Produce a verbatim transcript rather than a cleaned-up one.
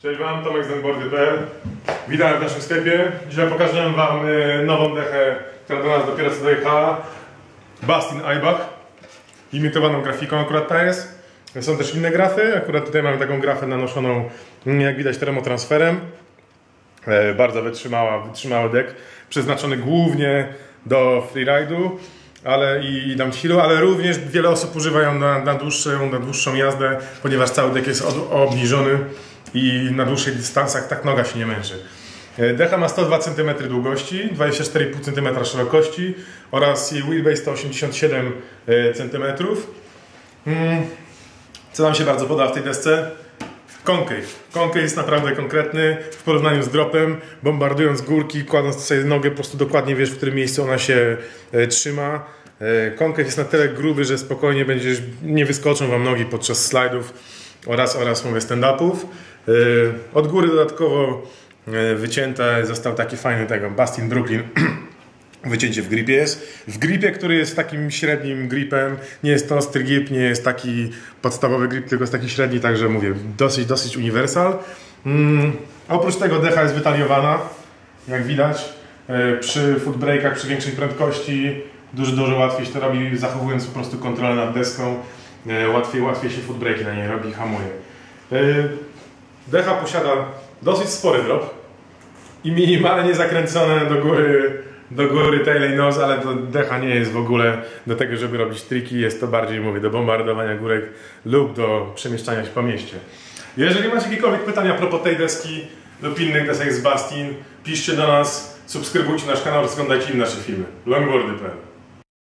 Cześć Wam, Tomek z longboardy kropka p l. Witam w naszym sklepie. Dzisiaj pokażę Wam nową dechę, która do nas dopiero co dojechała. Bastin Eibach. Imitowaną grafiką akurat ta jest. Są też inne grafy. Akurat tutaj mamy taką grafę nanoszoną, jak widać, termotransferem. Bardzo wytrzymała, wytrzymały dek. Przeznaczony głównie do freeride'u, ale i downhillu, ale również wiele osób używają na, na, dłuższą, na dłuższą jazdę, ponieważ cały dek jest od, obniżony i na dłuższych dystansach tak noga się nie męczy. Decha ma sto dwa centymetry długości, dwadzieścia cztery i pół centymetra szerokości oraz jej wheelbase to osiemdziesiąt siedem centymetrów. Co nam się bardzo podoba w tej desce? Concave. Concave jest naprawdę konkretny w porównaniu z dropem. Bombardując górki, kładąc sobie nogę, po prostu dokładnie wiesz, w którym miejscu ona się e, trzyma. E, Concave jest na tyle gruby, że spokojnie będziesz, nie wyskoczą Wam nogi podczas slajdów oraz, oraz mówię, stand-upów. E, od góry dodatkowo e, wycięte został taki fajny tego Bastin Brooklyn. Wycięcie w gripie jest. W gripie, który jest takim średnim gripem, nie jest to ostry grip, nie jest taki podstawowy grip, tylko jest taki średni, także mówię, dosyć, dosyć uniwersal. Mm, a oprócz tego decha jest wytaliowana, jak widać, e, przy footbreakach, przy większej prędkości dużo, dużo łatwiej się to robi, zachowując po prostu kontrolę nad deską, e, łatwiej, łatwiej się footbreaki na niej robi, hamuje. E, decha posiada dosyć spory drop i minimalnie zakręcone do góry do góry tail i nose, ale to decha nie jest w ogóle do tego, żeby robić triki, jest to bardziej, mówię, do bombardowania górek lub do przemieszczania się po mieście. Jeżeli macie jakiekolwiek pytania a propos tej deski lub innych desek z Bastin, piszcie do nas, subskrybujcie nasz kanał, oglądajcie nasze filmy. longboardy kropka p l